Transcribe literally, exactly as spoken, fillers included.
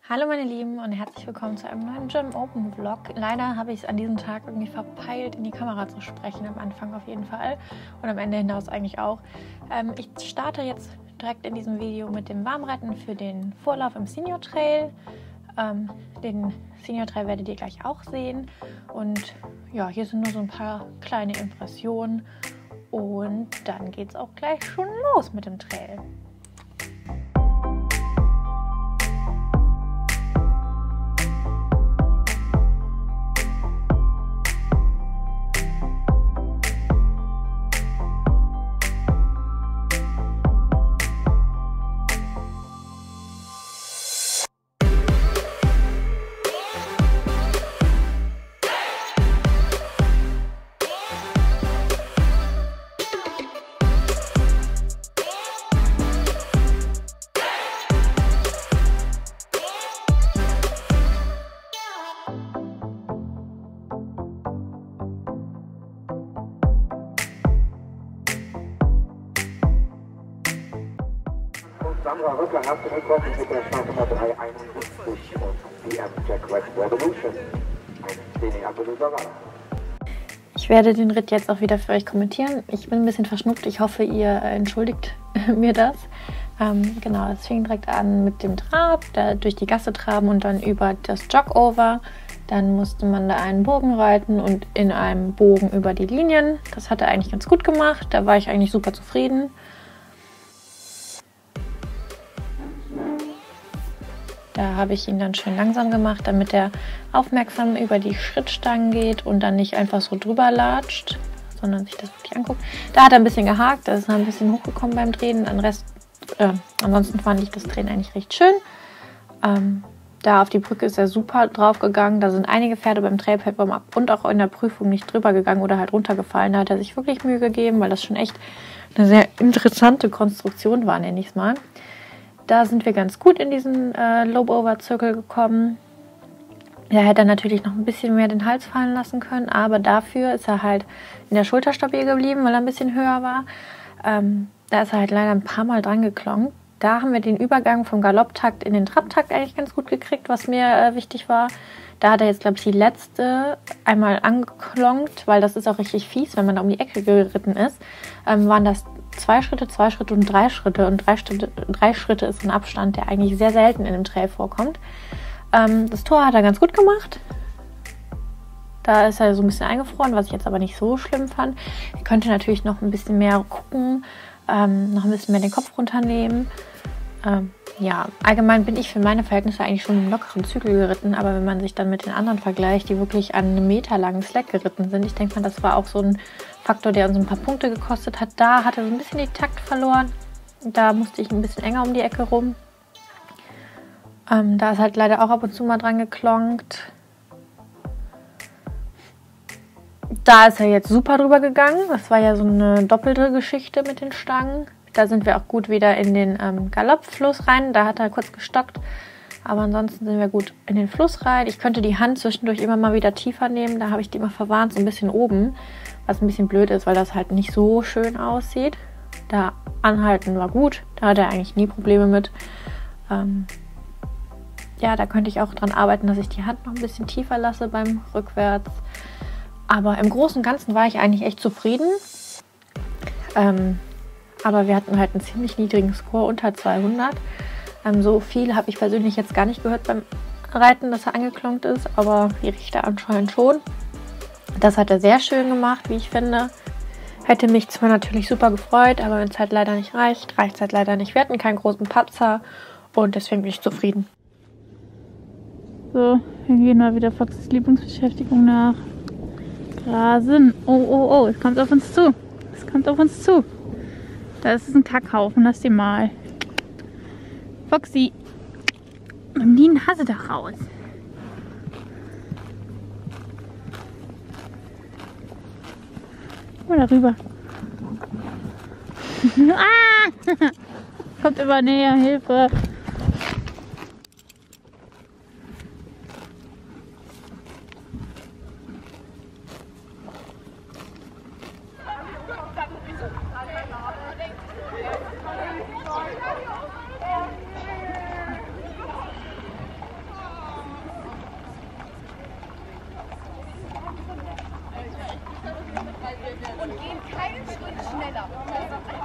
Hallo meine Lieben und herzlich willkommen zu einem neuen Gym Open Vlog. Leider habe ich es an diesem Tag irgendwie verpeilt, in die Kamera zu sprechen, am Anfang auf jeden Fall und am Ende hinaus eigentlich auch. Ähm, ich starte jetzt direkt in diesem Video mit dem Warmreiten für den Vorlauf im Senior Trail. Ähm, den Senior Trail werdet ihr gleich auch sehen und ja, hier sind nur so ein paar kleine Impressionen und dann geht es auch gleich schon los mit dem Trail. Sandra Rückler, herzlich willkommen mit der Startnummer drei einundsiebzig und D M Jack Red Revolution. Ein Training ab in Ich werde den Ritt jetzt auch wieder für euch kommentieren. Ich bin ein bisschen verschnupft, ich hoffe, ihr entschuldigt mir das. Ähm, genau, es fing direkt an mit dem Trab, da durch die Gasse traben und dann über das Jogover. Dann musste man da einen Bogen reiten und in einem Bogen über die Linien. Das hat er eigentlich ganz gut gemacht, da war ich eigentlich super zufrieden. Da habe ich ihn dann schön langsam gemacht, damit er aufmerksam über die Schrittstangen geht und dann nicht einfach so drüber latscht, sondern sich das wirklich anguckt. Da hat er ein bisschen gehakt, da ist er ein bisschen hochgekommen beim Drehen. Den Rest, äh, ansonsten fand ich das Drehen eigentlich recht schön. Ähm, da auf die Brücke ist er super drauf gegangen. Da sind einige Pferde beim Trailpad und auch in der Prüfung nicht drüber gegangen oder halt runtergefallen. Da hat er sich wirklich Mühe gegeben, weil das schon echt eine sehr interessante Konstruktion war, nenne ich es mal. Da sind wir ganz gut in diesen äh, Lobe-Over-Zirkel gekommen. Er hätte natürlich noch ein bisschen mehr den Hals fallen lassen können, aber dafür ist er halt in der Schulter stabil geblieben, weil er ein bisschen höher war. Ähm, da ist er halt leider ein paar Mal dran geklonkt. Da haben wir den Übergang vom Galopptakt in den Trabtakt eigentlich ganz gut gekriegt, was mir äh, wichtig war. Da hat er jetzt, glaube ich, die letzte einmal angeklonkt, weil das ist auch richtig fies, wenn man da um die Ecke geritten ist. Ähm, waren das zwei Schritte, zwei Schritte und drei Schritte. Und drei Schritte, drei Schritte ist ein Abstand, der eigentlich sehr selten in dem Trail vorkommt. Ähm, das Tor hat er ganz gut gemacht. Da ist er so ein bisschen eingefroren, was ich jetzt aber nicht so schlimm fand. Er könnte natürlich noch ein bisschen mehr gucken, ähm, noch ein bisschen mehr den Kopf runternehmen. Ähm, ja, allgemein bin ich für meine Verhältnisse eigentlich schon im lockeren Zügel geritten, aber wenn man sich dann mit den anderen vergleicht, die wirklich an einem Meter langen Slack geritten sind, ich denke mal, das war auch so ein Faktor, der uns ein paar Punkte gekostet hat. Da hat er so ein bisschen den Takt verloren. Da musste ich ein bisschen enger um die Ecke rum. Ähm, da ist halt leider auch ab und zu mal dran geklonkt. Da ist er jetzt super drüber gegangen. Das war ja so eine doppelte Geschichte mit den Stangen. Da sind wir auch gut wieder in den ähm, Galoppfluss rein. Da hat er kurz gestockt. Aber ansonsten sind wir gut in den Fluss rein. Ich könnte die Hand zwischendurch immer mal wieder tiefer nehmen. Da habe ich die immer verwarnt, so ein bisschen oben. Was ein bisschen blöd ist, weil das halt nicht so schön aussieht. Da anhalten war gut. Da hat er eigentlich nie Probleme mit. Ähm ja, da könnte ich auch dran arbeiten, dass ich die Hand noch ein bisschen tiefer lasse beim Rückwärts. Aber im Großen und Ganzen war ich eigentlich echt zufrieden. Ähm Aber wir hatten halt einen ziemlich niedrigen Score, unter zweihundert. Ähm, so viel habe ich persönlich jetzt gar nicht gehört beim Reiten, dass er angeklonkt ist, aber die Richter anscheinend schon. Das hat er sehr schön gemacht, wie ich finde. Hätte mich zwar natürlich super gefreut, aber wenn es halt leider nicht reicht, reicht es halt leider nicht. Wir hatten keinen großen Patzer und deswegen bin ich zufrieden. So, wir gehen mal wieder Foxys Lieblingsbeschäftigung nach. Grasen. Oh, oh, oh, es kommt auf uns zu. Es kommt auf uns zu. Da ist ein Kackhaufen, lass den mal. Foxy, nimm die Nase da raus. Mal darüber. Ah! Kommt immer näher, Hilfe. keinen Schritt schneller.